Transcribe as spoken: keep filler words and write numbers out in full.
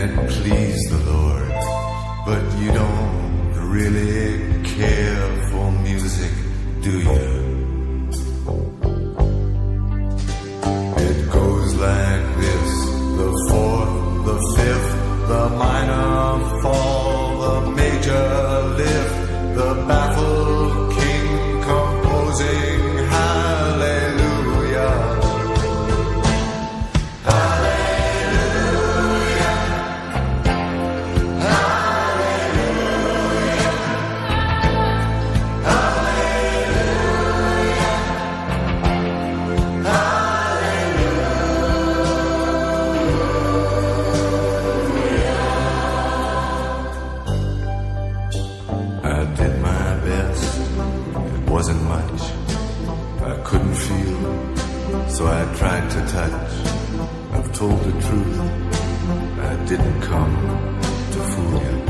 it pleased the Lord. But you don't really care for music, do you? It goes like this: the fourth, the fifth, the minor fall, the major lift, the baffled king composing hallelujah. Hallelujah. Hallelujah. Hallelujah. I did my best, it wasn't much. I couldn't feel, so I tried to touch. I've told the truth, I didn't come to fool you.